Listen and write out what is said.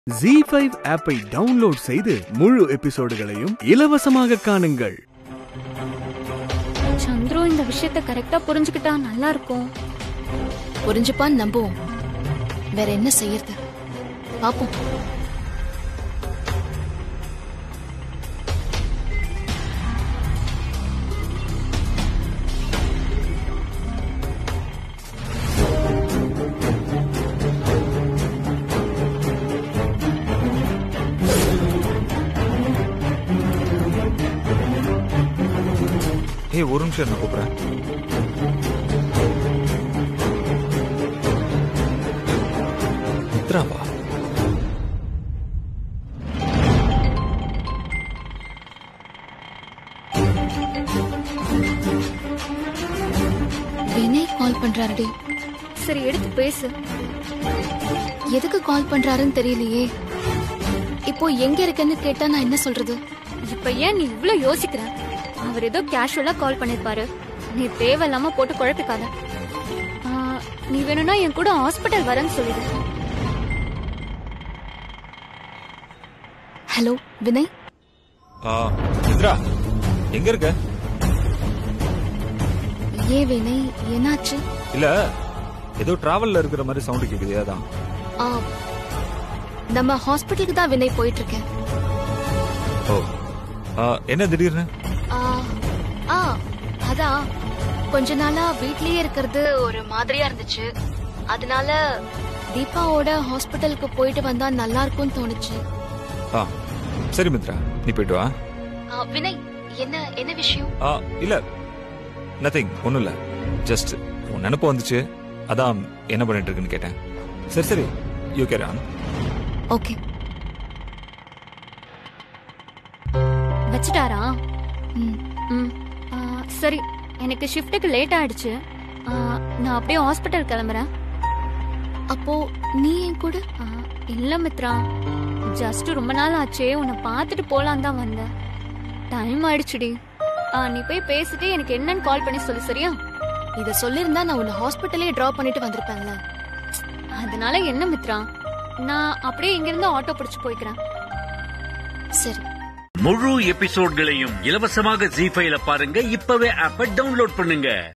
ZEE5 ஆப்பை download செய்து முழு எபிசோடுகளையும் இலவசமாக காணுங்கள். சந்துரு இந்த விஷயத்தை கரெக்டா புரிஞ்சுக்கிட்டா நல்லா இருக்கும். புரிஞ்சுப்பான்னு நம்புவோம். வேற என்ன செய்யறது பாப்போம். ஒரு நிமிஷம் நான் கூப்பிடுறேன். மித்ராவா? வினய் கால் பண்றாருடி. சரி எடுத்து பேசு. எதுக்கு கால் பண்றாருன்னு தெரியலையே. இப்போ எங்க இருக்கன்னு கேட்டா நான் என்ன சொல்றது? இப்ப ஏன் நீ இவ்ளோ யோசிக்கிற? அவர் ஏதோ கேஷுவலா கால் பண்ணிருப்பாரு. நீ தேவையில்லாம போட்டு குழப்பிக்காத. நீ வேணும்னா என் கூட ஹாஸ்பிட்டல் வரேன்னு சொல்லிடு. ஹலோ வினய். மித்ரா எங்க இருக்க? ஏன் வினய் என்னாச்சு? இல்ல ஏதோ டிராவல்ல இருக்கிற மாதிரி சவுண்ட் கேக்குது. அதான் நம்ம ஹாஸ்பிட்டலுக்கு தான் வினய் போயிட்டு இருக்கேன். என்ன திடீர்னு? அதான் கொஞ்ச நாளா வீட்லயே இருக்கிறது ஒரு மாதிரியா இருந்துச்சு. அதனால தீபாவோட ஹாஸ்பிட்டலுக்கு போயிட்டு வந்தா நல்லா இருக்கும்னு தோணுச்சு. சரி மித்ரா, நீ போயிட்டு வா. வினய் என்ன என்ன விஷயம்? இல்ல நத்திங், ஒண்ணும் இல்ல. ஜஸ்ட் உன் நினைப்பு வந்துச்சு, அதான் என்ன பண்ணிட்டு இருக்குன்னு கேட்டேன். சரி சரி, யூ கேரி ஆன். ஓகே. வச்சிட்டாரா? சரி, எனக்கு ஷிஃப்ட்டுக்கு லேட் ஆயிடுச்சு. நான் அப்படியே ஹாஸ்பிட்டல் கிளம்புறேன். அப்போ நீ என் கூட? இல்ல மித்ரா, ஜஸ்ட் ரொம்ப நாள் ஆச்சே, உன்னை பார்த்துட்டு போலாம் தான் வந்தேன். டைம் ஆயிடுச்சுடி. நீ போய் பேசிட்டு எனக்கு என்னன்னு கால் பண்ணி சொல்லு, சரியா? இத சொல்லிருந்தா நான் உன்னை ஹாஸ்பிட்டலே டிராப் பண்ணிட்டு வந்திருப்பேன்ல. அதனால என்ன மித்ரா, நான் அப்படியே இங்கிருந்து ஆட்டோ பிடிச்சு போய்க்கிறேன். சரி. முழு எபிசோட்களையும் இலவசமாக ZEE5ல பாருங்க. இப்பவே ஆப்பை டவுன்லோட் பண்ணுங்க.